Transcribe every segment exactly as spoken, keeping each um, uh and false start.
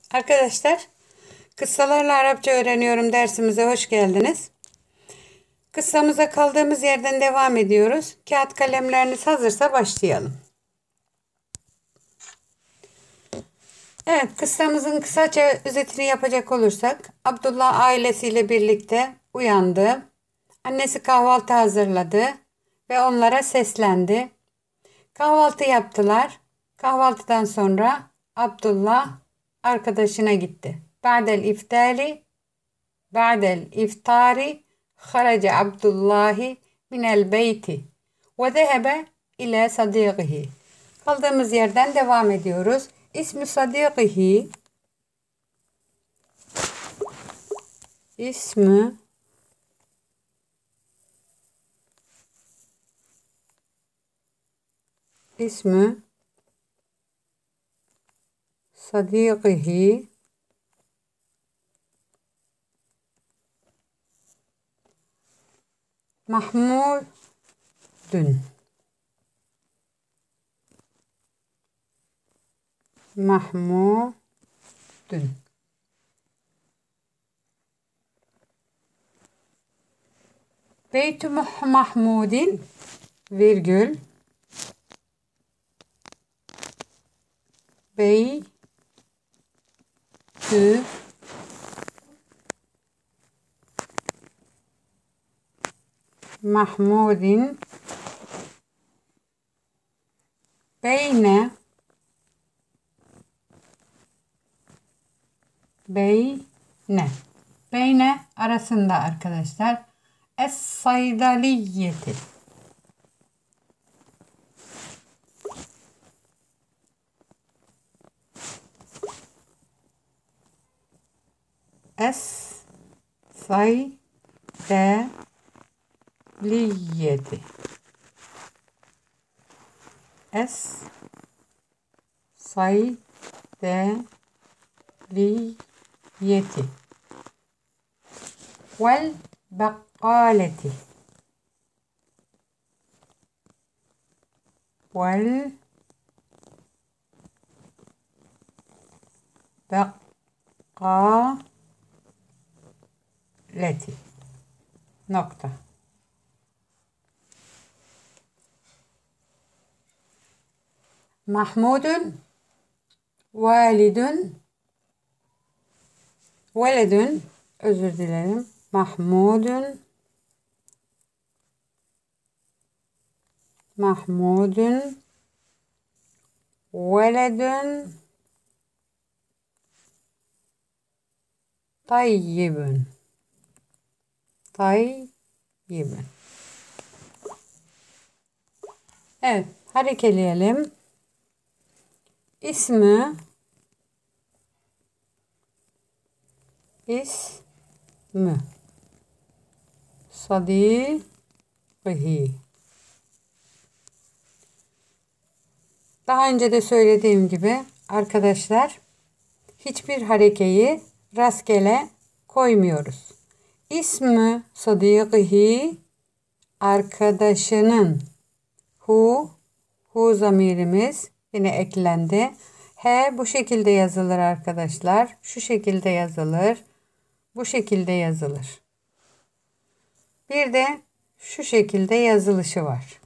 Arkadaşlar, kıssalarla Arapça öğreniyorum dersimize hoş geldiniz. Kıssamıza kaldığımız yerden devam ediyoruz. Kağıt kalemleriniz hazırsa başlayalım. Evet, kıssamızın kısaca özetini yapacak olursak, Abdullah ailesiyle birlikte uyandı. Annesi kahvaltı hazırladı ve onlara seslendi. Kahvaltı yaptılar. Kahvaltıdan sonra Abdullah arkadaşına gitti. Ba'del iftari Ba'del iftari kharaca Abdullahi minel beyti ve zehebe ila sadiqihi. Kaldığımız yerden devam ediyoruz. İsmi sadiqihi ismi ismi sadiqihi Mahmudun Mahmudun Beytü Mahmudin virgül Beytü Mahmudin Beyne Beyne Beyne arasında arkadaşlar. Es-saydaliyeti Es-saydaliyeti Es-saydaliyeti Vel bakkaleti Vel bakkaleti nokta. Mahmudun validun veledun özür dilerim. Mahmudun Mahmudun veledun tayyibun tayyibun. Evet, harekeleyelim. İsmi ismi sadiqihi. Daha önce de söylediğim gibi arkadaşlar, hiçbir harekeyi rastgele koymuyoruz. İsmi sadiqihi arkadaşının hu hu zamirimiz yine eklendi. He bu şekilde yazılır arkadaşlar. Şu şekilde yazılır. Bu şekilde yazılır. Bir de şu şekilde yazılışı var.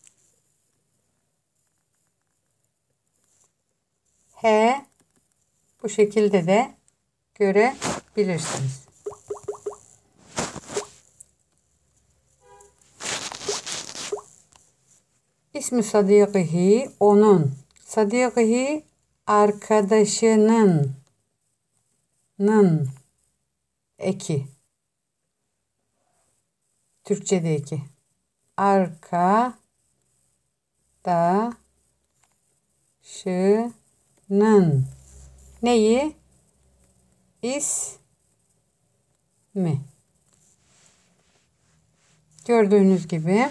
He bu şekilde de görebilirsiniz. İsmi sadiqihi onun. Sadiqihi arkadaşının nın eki. Türkçe'de eki. Arka da şının neyi? İsmi. Gördüğünüz gibi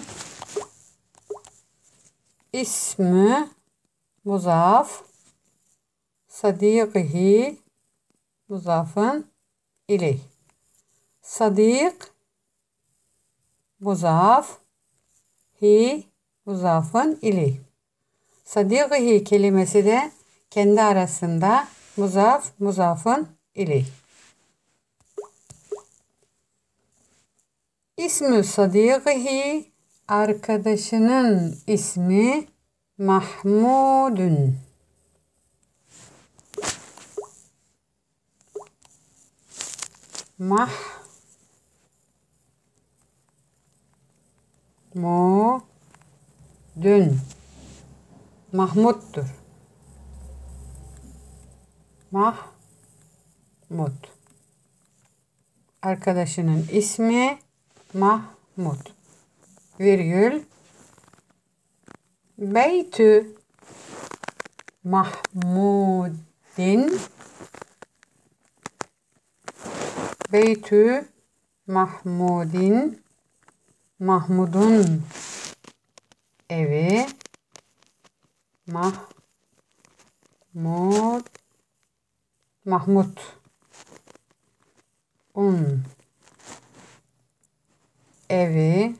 ismi muzaf sadiqihi muzafın ileyh. Sadik muzaf hi muzafın ileyh. Sadiqihi kelimesi de kendi arasında Muzaf, muzafın ileyh. İsmü sadiqihi, arkadaşının ismi Mahmudun. Mahmudun. Mahmud'dur. Mahmud. Arkadaşının ismi Mahmud. Virgül. Beytü Mahmudin. Beytü Mahmudin. Mahmud'un evi. Mahmud. Mahmud. Un evi.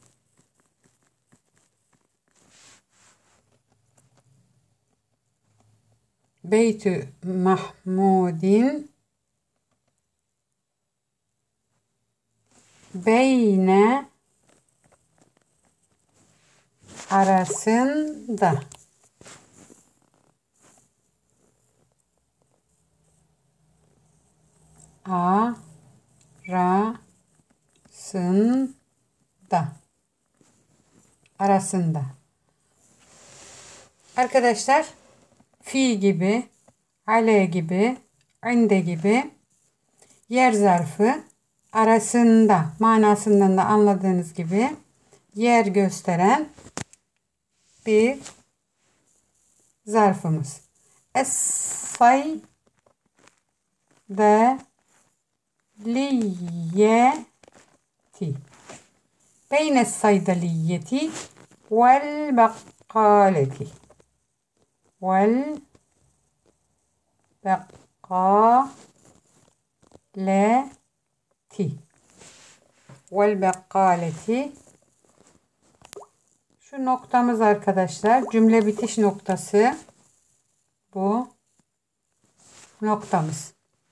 Beytü Mahmudin beyne arasında. Arasında. Arasında. Arkadaşlar, fi gibi, ale gibi, inde gibi yer zarfı arasında manasından da anladığınız gibi yer gösteren bir zarfımız. Es-say da liyeti. Beyne saydaliyeti vel bakkaleti. Vel bakkaleti. Vel bakkaleti. Şu noktamız arkadaşlar, cümle bitiş noktası. Bu noktamız.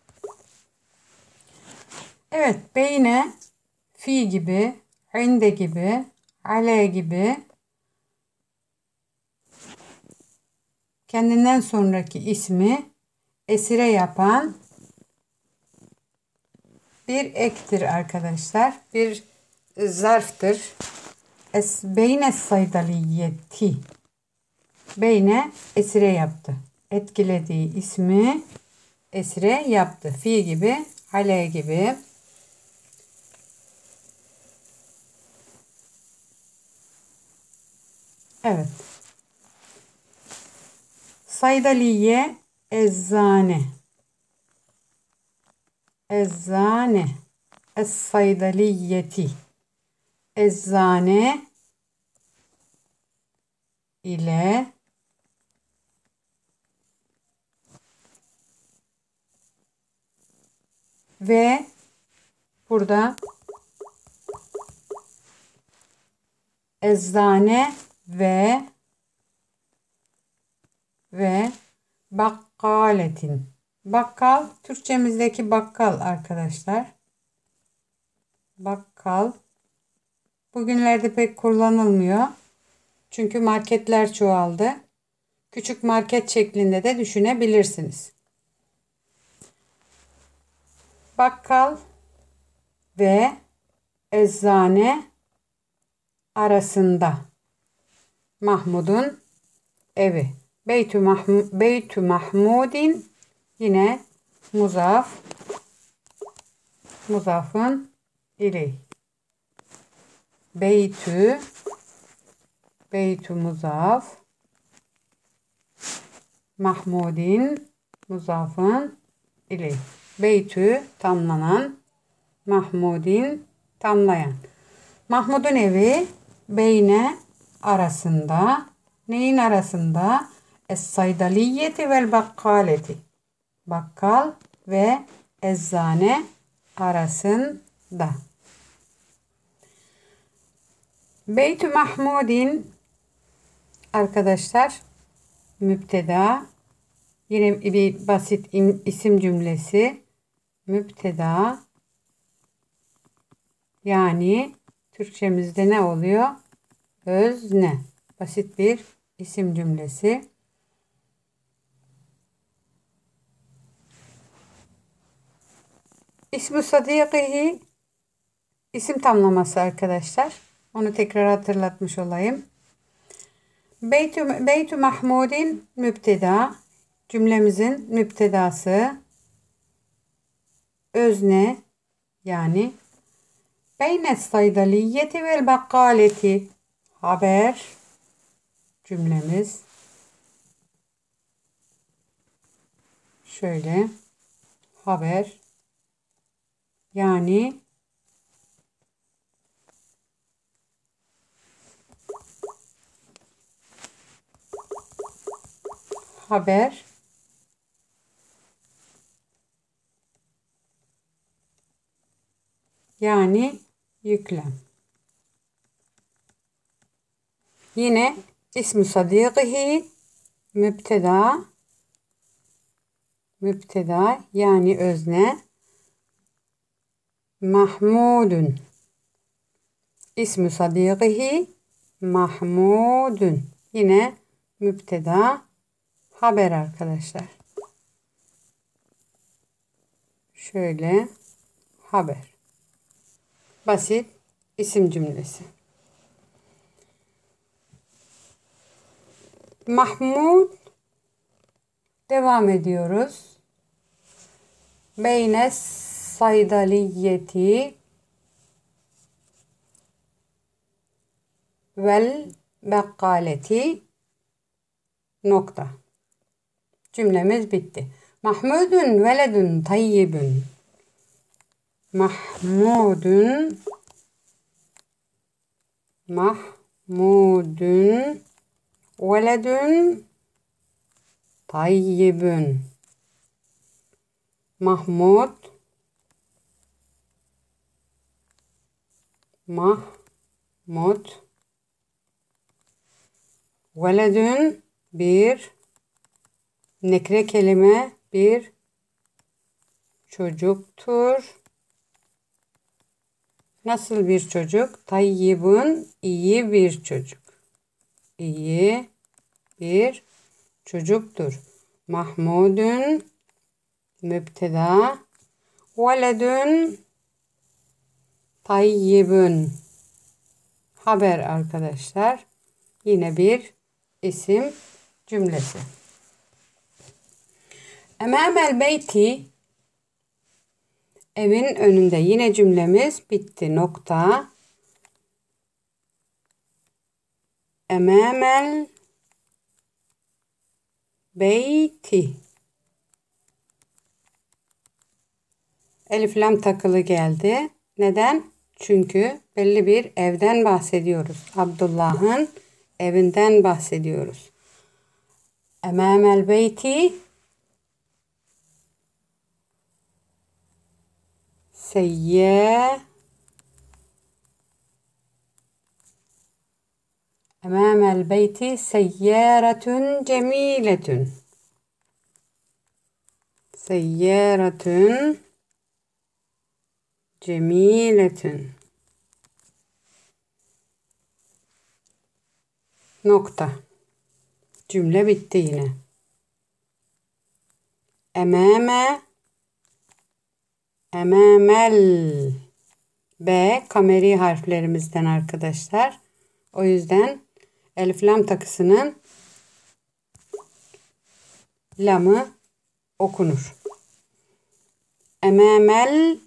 Evet, beyne fi gibi, inde gibi, ale gibi kendinden sonraki ismi esire yapan bir ektir arkadaşlar. Bir zarftır. Es beyne saydaliyeti. Beyne esire yaptı. Etkilediği ismi esire yaptı. Fi gibi, ale gibi. Evet. Saydaliye, eczane. Eczane. Es-saydaliyeti. Eczane ile ve burada eczane ve ve bakkaletin. Bakkal, Türkçemizdeki bakkal arkadaşlar. Bakkal. Bugünlerde pek kullanılmıyor. Çünkü marketler çoğaldı. Küçük market şeklinde de düşünebilirsiniz. Bakkal ve eczane arasında. Mahmud'un evi. Beytü, Mahmud, Beytü Mahmudin yine muzaf. Muzafın ileyh. Beytü Beytü muzaf. Mahmudin muzafın ileyh. Beytü tamlanan. Mahmudin tamlayan. Mahmud'un evi beyne arasında. Neyin arasında? Es-saydaliyeti vel bakkaleti. Bakkal ve eczane arasında. Beytü Mahmudin arkadaşlar müpteda, Yine bir basit im- isim cümlesi. Müpteda. Yani Türkçemizde ne oluyor? Özne. Basit bir isim cümlesi. İsmu sadikihi isim tamlaması arkadaşlar. Onu tekrar hatırlatmış olayım. Beytü, Beytü Mahmud'in müpteda. Cümlemizin müptedası. Özne yani. Beyne saydaliyeti vel bakkaleti. Haber. Cümlemiz. Şöyle. Haber. Yani haber yani yüklem. Yine ismi sadikihi müpteda müpteda yani özne. Mahmudun ismi sadikihi Mahmudun yine müpteda haber arkadaşlar. Şöyle haber. Basit isim cümlesi. Mahmud devam ediyoruz. Beyne saydaliyeti vel bekkaleti nokta. Cümlemiz bitti. Mahmudun veledun tayyibun. Mahmudun Mahmudun veledun tayyibun. Mahmud Mahmud veledun bir nekre kelime bir çocuktur. Nasıl bir çocuk? Tayyibun iyi bir çocuk. İyi bir çocuktur. Mahmudun mübteda veledun tayyibun haber arkadaşlar. Yine bir isim cümlesi. Emamel beyti evin önünde yine cümlemiz bitti. Nokta. Emamel beyti. Elif lam takılı geldi. Neden? Çünkü belli bir evden bahsediyoruz. Abdullah'ın evinden bahsediyoruz. Emamel beyti seyye Emamel beyti seyyaretun cemiletun. Seyyaretun cemiletun. Nokta. Cümle bitti yine. Emame Emamel B kameri harflerimizden arkadaşlar. O yüzden elif lam takısının lamı okunur. Emamel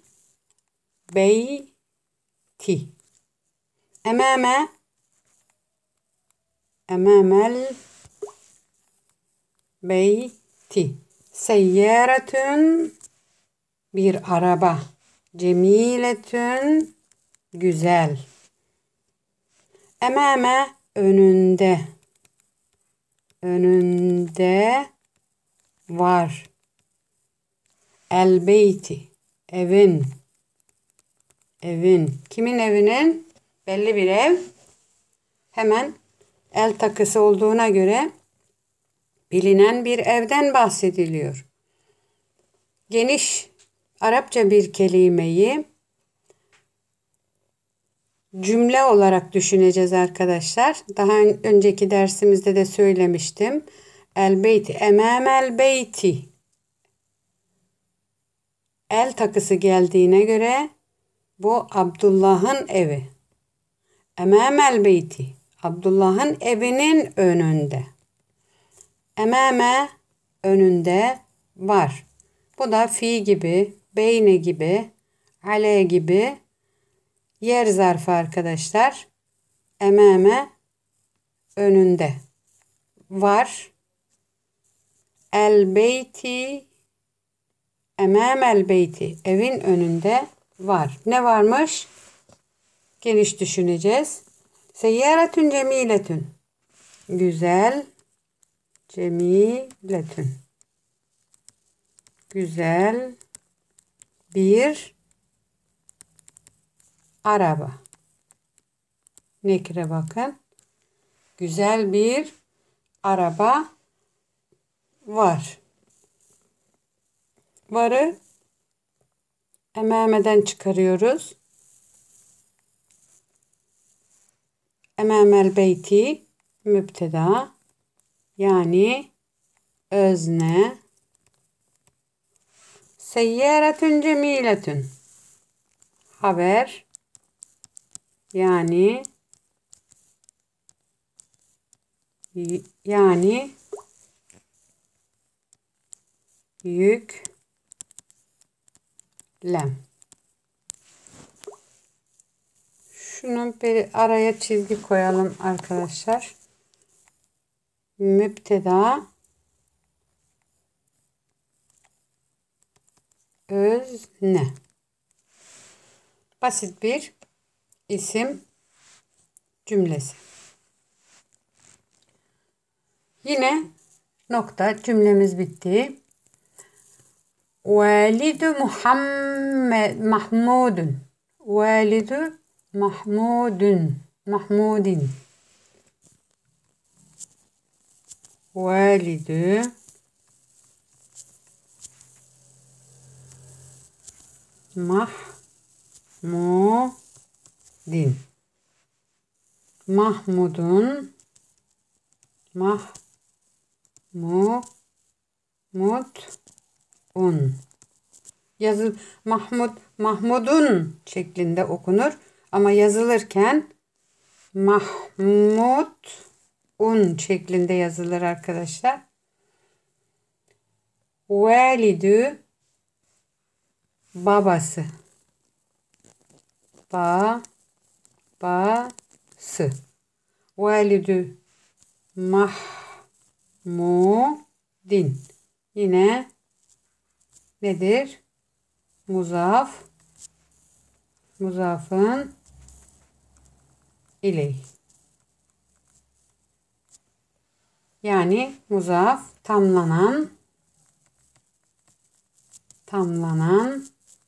beyti. Emame Emamel beyti. Seyyaretun bir araba. Cemiletün güzel. Emame önünde. Önünde var. El beyti evin. Evin. Kimin evinin? Belli bir ev. Hemen el takısı olduğuna göre bilinen bir evden bahsediliyor. Geniş Arapça bir kelimeyi cümle olarak düşüneceğiz arkadaşlar. Daha önceki dersimizde de söylemiştim. El beyti, emamel beyti. El takısı geldiğine göre bu Abdullah'ın evi. Emamel beyti, Abdullah'ın evinin önünde. Emame, önünde, var. Bu da fi gibi, beyne gibi, ale gibi yer zarfı arkadaşlar. Emame, önünde, var. El beyti, emamel beyti, evin önünde var. Ne varmış? Geniş düşüneceğiz. Seyyaretün cemiletün, güzel, cemiletün, güzel bir araba. Nekire bakın. Güzel bir araba var. Varı emameden çıkarıyoruz. Emamel beyti mübteda, yani özne. Seyyaretün cemiletün, haber, yani yani yüklem. Şunu bir araya çizgi koyalım arkadaşlar. Mübteda, özne. Basit bir isim cümlesi. Yine nokta, cümlemiz bitti. Validu Muhammed Mahmudun. Validu Mahmudun. Mahmudin. Validu Mahmudin. Mahmudun. Mahmudun. Yazı Mahmud Mahmudun şeklinde okunur ama yazılırken Mahmudun şeklinde yazılır arkadaşlar. Validü, babası. Babası. Validü Mahmudin. Yine nedir? Muzaf. Muzafın ileyh. Yani muzaf tamlanan, tamlanan,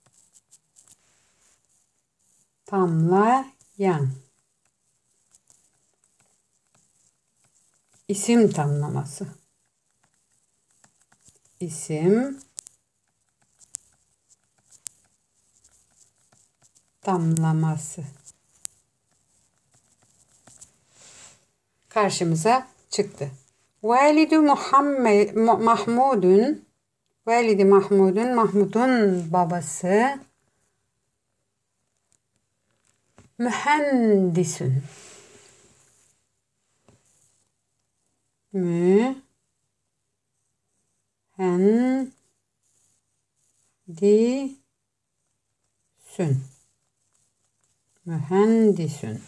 tamlayan. İsim tamlaması. İsim tamlaması. Karşımıza çıktı. Validu Muhammed Mahmudun, Validi Mahmudun, Mahmud'un babası mühendisün. Mühendisün. Mühendisün.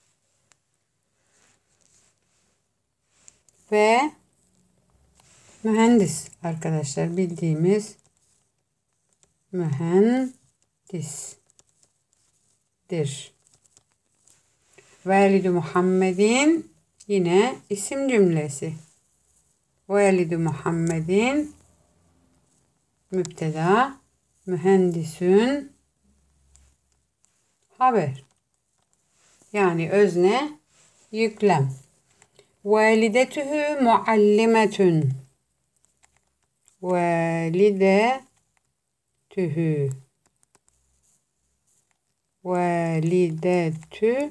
Ve mühendis arkadaşlar, bildiğimiz mühendisdir. Validu Muhammedin yine isim cümlesi. Validu Muhammedin mübteda, mühendisün haber. Yani özne, yüklem. والدته معلمة. والدته والدته.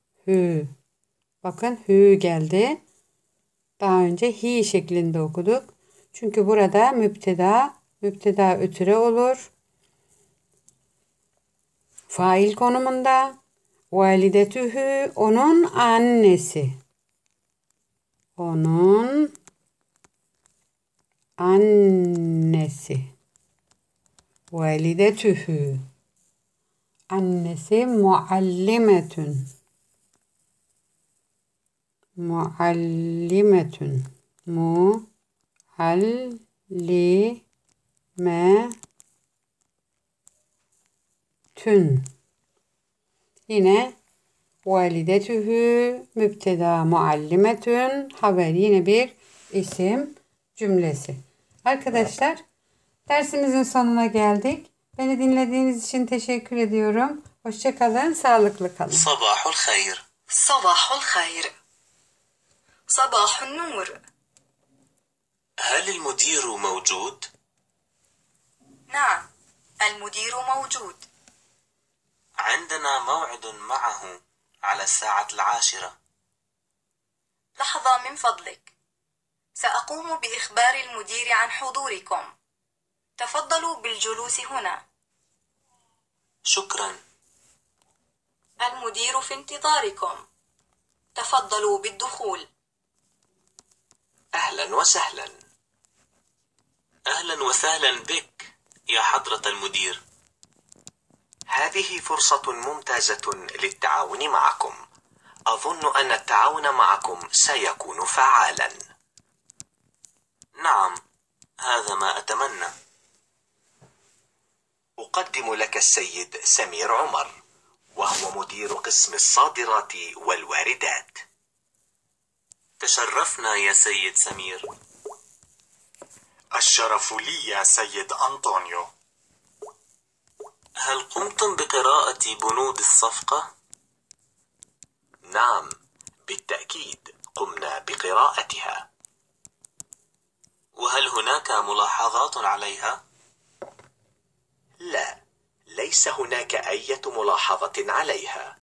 Bakın hü geldi. Daha önce hi şeklinde okuduk. Çünkü burada müpteda, müpteda ötüre olur. Fail konumunda. Validetühü onun annesi. Onun annesi. Validetühü. Annesi muallimetün. Muallimetün. Muallimetün. Yine validetühü mübteda muallimetün haber, yine bir isim cümlesi. Arkadaşlar, dersimizin sonuna geldik. Beni dinlediğiniz için teşekkür ediyorum. Hoşça kalın, sağlıklı kalın. Sabahul hayr. Sabahul hayr. Sabahun nur. هل المدير موجود؟ نعم، المدير موجود. عندنا موعد معه على الساعة العاشرة. لحظة من فضلك، سأقوم بإخبار المدير عن حضوركم. تفضلوا بالجلوس هنا. شكرا. المدير في انتظاركم. تفضلوا بالدخول. أهلا وسهلا. أهلا وسهلا بك يا حضرة المدير. هذه فرصة ممتازة للتعاون معكم. أظن أن التعاون معكم سيكون فعالا. نعم، هذا ما أتمنى. أقدم لك السيد سمير عمر، وهو مدير قسم الصادرات والواردات. تشرفنا يا سيد سمير. الشرف لي يا سيد أنطونيو. هل قمتم بقراءة بنود الصفقة؟ نعم، بالتأكيد قمنا بقراءتها. وهل هناك ملاحظات عليها؟ لا، ليس هناك أي ملاحظة عليها.